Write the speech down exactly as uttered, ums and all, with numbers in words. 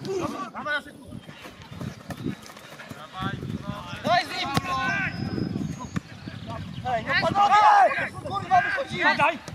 Daj z nim! Ej, no panowie! Kurwa wychodzimy! Daj!